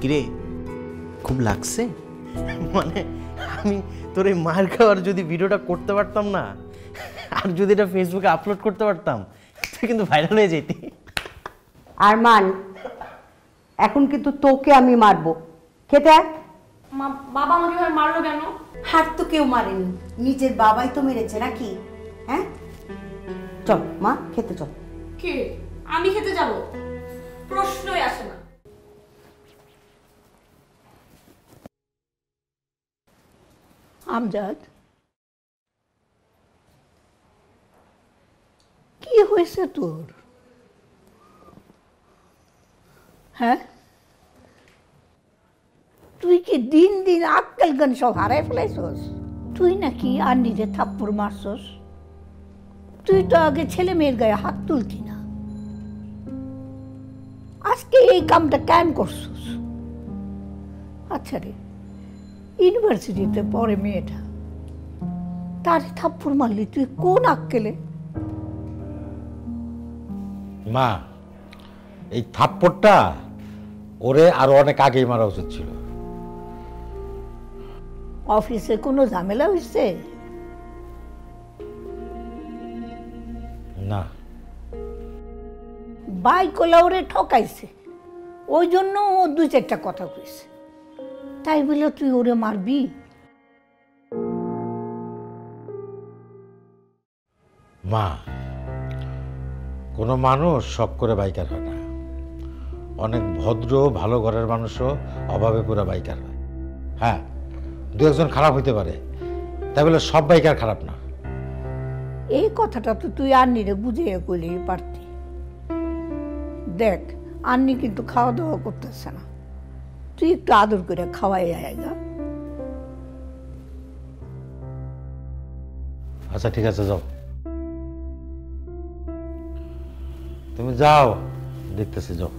কিরে খুব লাগছে? মানে আমি তোর এই মার খাওয়ার যদি ভিডিওটা করতে পারতাম না, আর যদি এটা ফেসবুকে আপলোড করতে পারতাম, তুই কিন্তু ভাইরাল হয়ে যেতি। আরমান, এখন কিন্তু তোকে আমি মারবো। খেতে আয়। বাবা আমাকে ভাবে মারলো কেন? হাত তো কেউ মারেনি, নিজের বাবাই তো মেরেছে নাকি? হ্যাঁ, চল মা খেতে চল। কি আমি খেতে যাব? প্রশ্নই আসে না। আমজাদ, কি হয়েছে তোর? হ্যাঁ, তুই কি দিন দিন আক্কেল জ্ঞান সব হারাই ফেলাইছস? তুই নাকি আর নিজে থাপ্পড় মারছস? তুই তো আগে ছেলে মেয়ের গায়ে হাত তুলতি না, আজকে এই কামটা কেন করছস? আচ্ছা রে, ইউনিভার্সিটিতে পড়ে মেয়েটা, তার থাপ্পড় মারলি তুই কোন আক্কেলে? মা, এই থাপ্পড়টা ওরে আরো অনেক আগেই মারা উচিত ছিল। অফিসে কোনো ঝামেলা হয়েছে? না। বাইকওয়ালা ওরে ঠকাইছে, ওই জন্য ও দুই চারটা কথা কইছে, তাই বলে তুই ওরে মারবি? মা, কোনো মানুষ শখ করে বাইকার হয় না। অনেক ভদ্র ভালো ঘরের মানুষও অভাবে পুরা বাইকার হয়। হ্যাঁ, দু একজন খারাপ হইতে পারে, তাই বলে সব বাইকার খারাপ না। এই কথাটা তো তুই আন্নিরে বুঝিয়ে কইলেই পারতি। দেখ, আন্নি কিন্তু খাওয়া দাওয়া করতেছে না, তুই একটু আদর করে খাওয়াই আয়গা। আচ্ছা ঠিক আছে, যাও, তুমি যাও, দেখতেছি, যাও।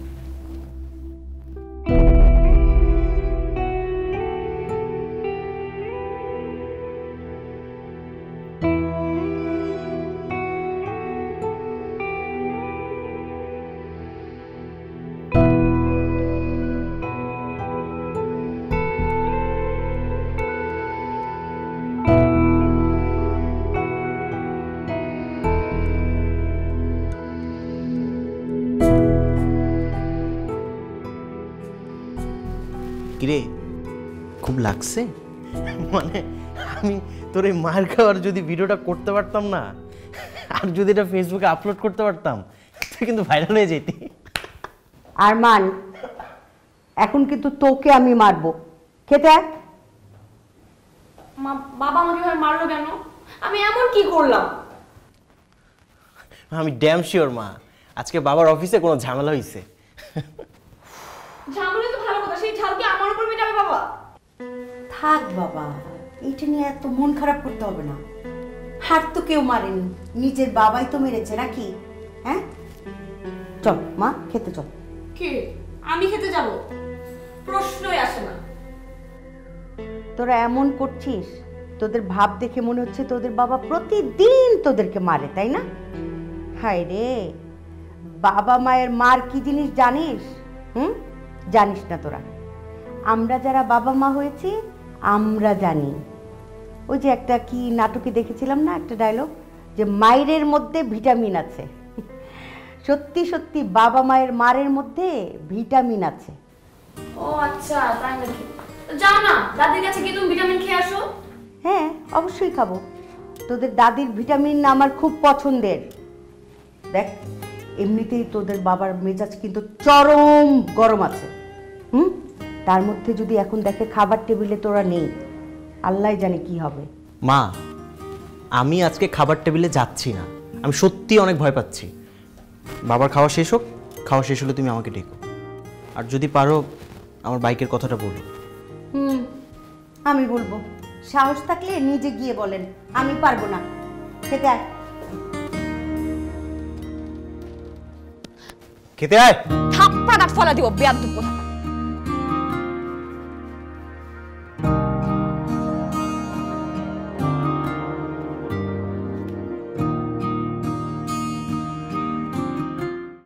কিরে খুব লাগছে? মানে আমি তোর এই মার খাওয়ার যদি ভিডিওটা করতে পারতাম না, আর যদি এটা ফেসবুকে আপলোড করতে পারতাম, তুই কিন্তু ভাইরাল হয়ে যেতি। আরমান, এখন কিন্তু তোকে আমি মারবো। খেতে আয়। বাবা আমাকে ভাবে মারলো কেন? আমি এমন কি করলাম? আমি ড্যাম শিওর মা, আজকে বাবার অফিসে কোনো ঝামেলা হয়েছে। ঝামেলা তো ভালো কথা, সেই ঝাল কি আমার উপর মেটাবে বাবা? থাক বাবা, এইটা নিয়ে এত মন খারাপ করতে হবে না। হাত তো কেউ মারেনি, নিজের বাবাই তো মেরেছে নাকি? হ্যাঁ, চল মা খেতে চল। কি আমি খেতে যাব? প্রশ্নই আসে না। তোরা এমন করছিস, তোদের ভাব দেখে মনে হচ্ছে তোদের বাবা প্রতিদিন তোদেরকে মারে, তাই না? হায় রে, বাবা মায়ের মার কি জিনিস জানিস? জানিস না তোরা। আমরা যারা বাবা মা হয়েছি আমরা জানি। ওই যে একটা কি নাটকে দেখেছিলাম না, একটা ডায়লগ, যে মায়ের মধ্যে ভিটামিন আছে। সত্যি সত্যি বাবা মায়ের মারের মধ্যে ভিটামিন আছে। ও আচ্ছা, তাই নাকি? যাও না, দাদির কাছে গিয়ে তুমি ভিটামিন খেয়ে আসো। হ্যাঁ, অবশ্যই খাবো। তোদের দাদির ভিটামিন আমার খুব পছন্দের। দেখ, এমনিতেই তোদের বাবার মেজাজ কিন্তু চরম গরম আছে। তার মধ্যে যদি এখন দেখে খাবার টেবিলে তোরা নেই, আল্লাহ জানে কি হবে। মা, আমি আজকে খাবার টেবিলে যাচ্ছি না, আমি সত্যি অনেক ভয় পাচ্ছি। বাবার খাওয়া শেষ হোক, খাওয়া শেষ হলে তুমি আমাকে ডেকো, আর যদি পারো আমার বাইকের কথাটা বলো। আমি বলবো, সাহস থাকলে নিজে গিয়ে বলেন, আমি পারবো না। খেতে আয়। খেতে আয়। থাপ্পড়া ফলা দিব বেয়াদব কথা।